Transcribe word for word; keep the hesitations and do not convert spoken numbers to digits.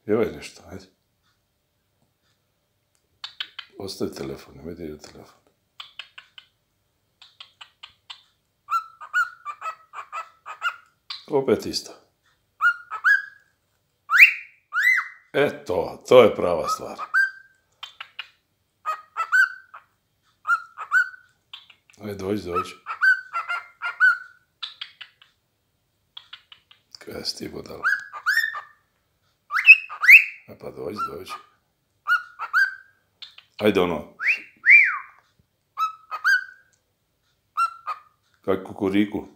Pjevaj nešto, ajde. Ostavi telefon, nemoj da ide telefon. Opet isto. E to, to je prava stvar. Ajde, dođi, dođi. Kaj si ti budala? E pa dođi, dođi. Ajde ono. Kaj kukuriku.